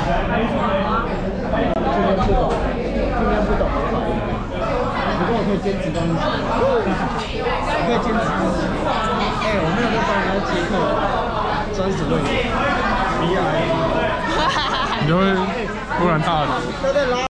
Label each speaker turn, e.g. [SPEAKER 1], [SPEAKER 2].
[SPEAKER 1] 不懂，不过我可以兼职东西，我可以兼职。哎，我没有在帮人家接客，专属会员。你就会突然大了。